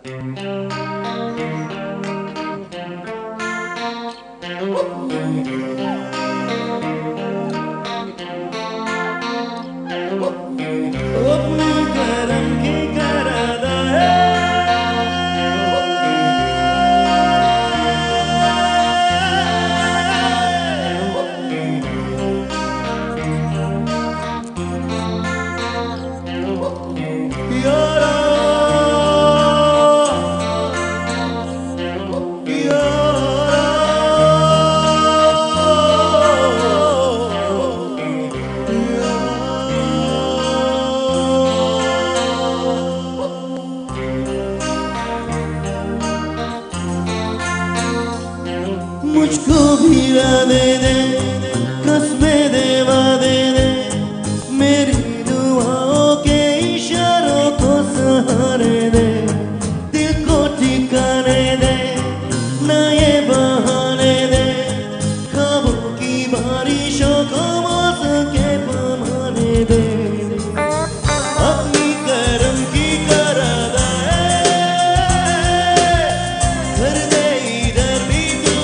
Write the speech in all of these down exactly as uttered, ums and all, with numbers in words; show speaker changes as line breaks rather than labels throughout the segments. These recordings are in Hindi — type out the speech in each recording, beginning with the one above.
मुझको भी दे दे कसमें दे वादे दे मेरी दुआओं के इशारों को सहारे दे दिल को ठिकाने दे ना ये बहाने दे ख्वाबों की बारिशों को मौसम के पैमाने दे अपनी करम की करादा कर दे इधर भी तू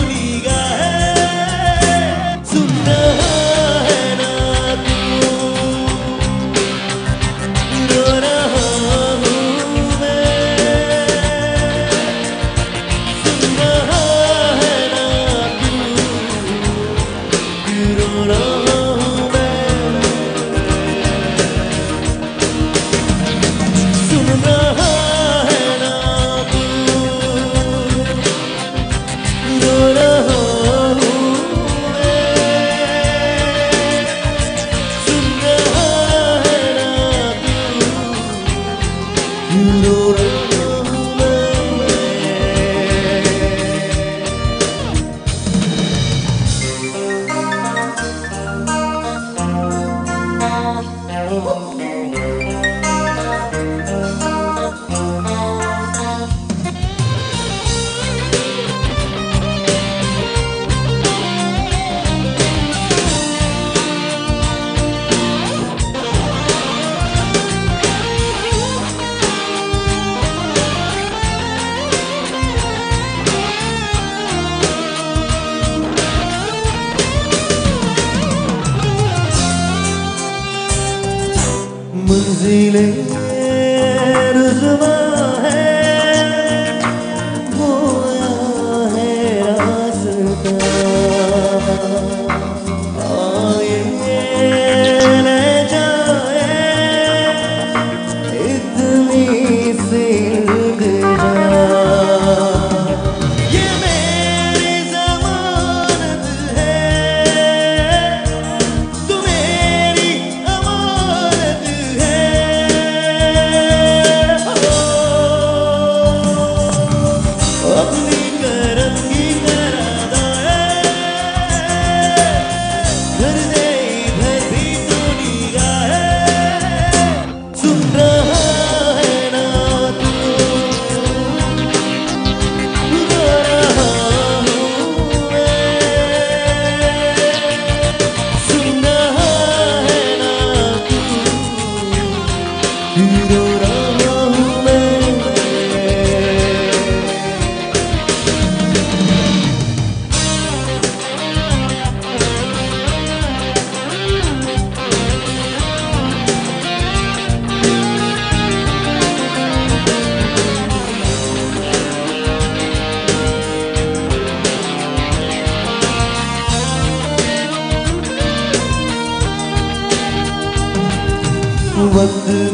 मंजिले रुज़वा है बोया है रास्ता आए ले जाए इतनी सी इल्तिजा ये मेरी ज़मानत है तू मेरी अमानत अपनी करम की करादा कर दे इधर भी तू निगाह सुन रहा है ना तू रो रहा हूँ मैं सुन रहा है ना तू रो रहा हूँ मैं वक्त